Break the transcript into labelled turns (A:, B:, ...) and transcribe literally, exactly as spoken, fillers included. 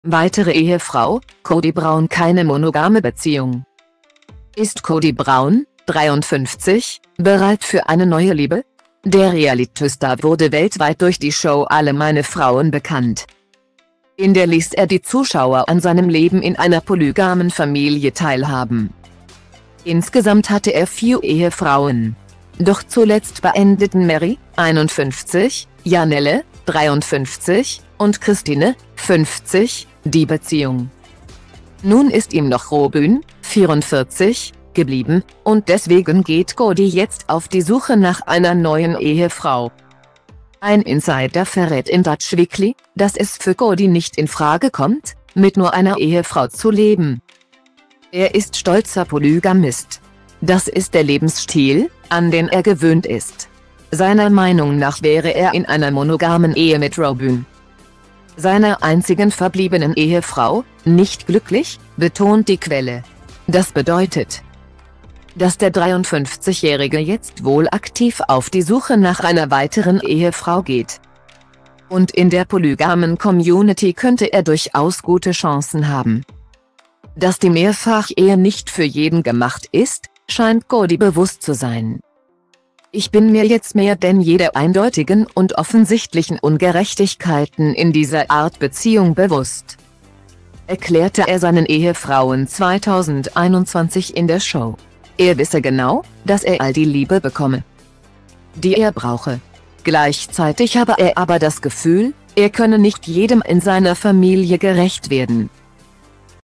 A: Weitere Ehefrau, Kody Brown. Keine monogame Beziehung. Ist Kody Brown, dreiundfünfzig, bereit für eine neue Liebe? Der Reality-Star wurde weltweit durch die Show Alle meine Frauen bekannt. In der ließ er die Zuschauer an seinem Leben in einer polygamen Familie teilhaben. Insgesamt hatte er vier Ehefrauen. Doch zuletzt beendeten Mary, einundfünfzig, Janelle, dreiundfünfzig, und Christine, fünfzig, die Beziehung. Nun ist ihm noch Robyn, vierundvierzig, geblieben, und deswegen geht Kody jetzt auf die Suche nach einer neuen Ehefrau. Ein Insider verrät in Dutch Weekly, dass es für Kody nicht in Frage kommt, mit nur einer Ehefrau zu leben. Er ist stolzer Polygamist. Das ist der Lebensstil, an den er gewöhnt ist. Seiner Meinung nach wäre er in einer monogamen Ehe mit Robyn, seiner einzigen verbliebenen Ehefrau, nicht glücklich, betont die Quelle. Das bedeutet, dass der dreiundfünfzigjährige jetzt wohl aktiv auf die Suche nach einer weiteren Ehefrau geht. Und in der polygamen Community könnte er durchaus gute Chancen haben. Dass die Mehrfachehe nicht für jeden gemacht ist, scheint Kody bewusst zu sein. Ich bin mir jetzt mehr denn je der eindeutigen und offensichtlichen Ungerechtigkeiten in dieser Art Beziehung bewusst, erklärte er seinen Ehefrauen zweitausendeinundzwanzig in der Show. Er wisse genau, dass er all die Liebe bekomme, die er brauche. Gleichzeitig habe er aber das Gefühl, er könne nicht jedem in seiner Familie gerecht werden.